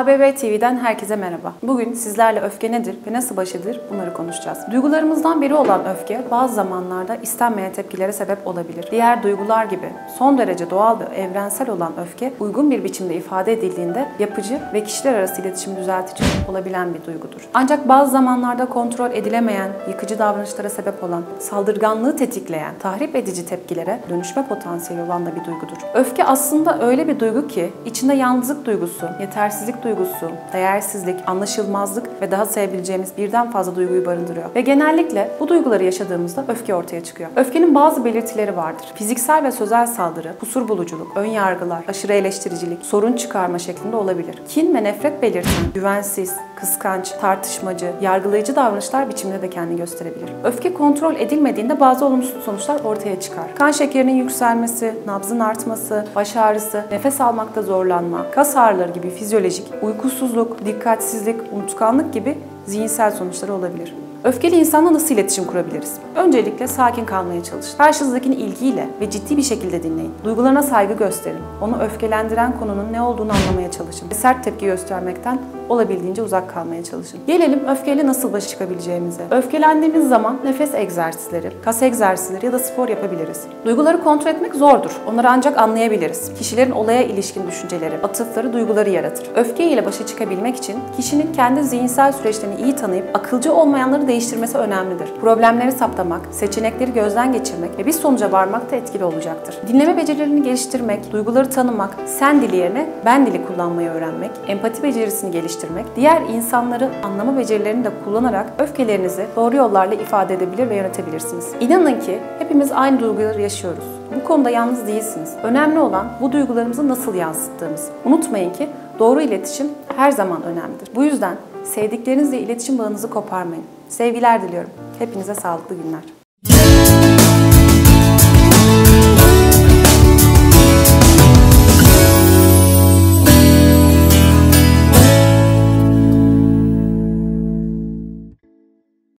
ABB TV'den herkese merhaba. Bugün sizlerle öfke nedir ve nasıl baş edilir bunları konuşacağız. Duygularımızdan biri olan öfke bazı zamanlarda istenmeyen tepkilere sebep olabilir. Diğer duygular gibi son derece doğal ve evrensel olan öfke uygun bir biçimde ifade edildiğinde yapıcı ve kişiler arası iletişimi düzeltici olabilen bir duygudur. Ancak bazı zamanlarda kontrol edilemeyen, yıkıcı davranışlara sebep olan, saldırganlığı tetikleyen, tahrip edici tepkilere dönüşme potansiyeli olan da bir duygudur. Öfke aslında öyle bir duygu ki içinde yalnızlık duygusu, yetersizlik duygusu, değersizlik, anlaşılmazlık ve daha sayabileceğimiz birden fazla duyguyu barındırıyor. Ve genellikle bu duyguları yaşadığımızda öfke ortaya çıkıyor. Öfkenin bazı belirtileri vardır. Fiziksel ve sözel saldırı, kusur buluculuk, ön yargılar, aşırı eleştiricilik, sorun çıkarma şeklinde olabilir. Kin ve nefret belirten, güvensiz, kıskanç, tartışmacı, yargılayıcı davranışlar biçiminde de kendini gösterebilir. Öfke kontrol edilmediğinde bazı olumsuz sonuçlar ortaya çıkar. Kan şekerinin yükselmesi, nabzın artması, baş ağrısı, nefes almakta zorlanma, kas ağrıları gibi fizyolojik, uykusuzluk, dikkatsizlik, unutkanlık gibi zihinsel sonuçları olabilir. Öfkeli insanla nasıl iletişim kurabiliriz? Öncelikle sakin kalmaya çalışın. Karşınızdakini ilgiyle ve ciddi bir şekilde dinleyin. Duygularına saygı gösterin. Onu öfkelendiren konunun ne olduğunu anlamaya çalışın. Sert tepki göstermekten olabildiğince uzak kalmaya çalışın. Gelelim öfkeyle nasıl başa çıkabileceğimize. Öfkelendiğimiz zaman nefes egzersizleri, kas egzersizleri ya da spor yapabiliriz. Duyguları kontrol etmek zordur. Onları ancak anlayabiliriz. Kişilerin olaya ilişkin düşünceleri, atıfları, duyguları yaratır. Öfke ile başa çıkabilmek için kişinin kendi zihinsel süreçlerini iyi tanıyıp akılcı olmayanları değiştirmesi önemlidir. Problemleri saptamak, seçenekleri gözden geçirmek ve bir sonuca varmak da etkili olacaktır. Dinleme becerilerini geliştirmek, duyguları tanımak, sen dili yerine ben dili kullanmayı öğrenmek, empati becerisini geliştirmek, diğer insanları anlama becerilerini de kullanarak öfkelerinizi doğru yollarla ifade edebilir ve yönetebilirsiniz. İnanın ki hepimiz aynı duyguları yaşıyoruz. Bu konuda yalnız değilsiniz. Önemli olan bu duygularımızı nasıl yansıttığımız. Unutmayın ki doğru iletişim her zaman önemlidir. Bu yüzden sevdiklerinizle iletişim bağınızı koparmayın. Sevgiler diliyorum. Hepinize sağlıklı günler.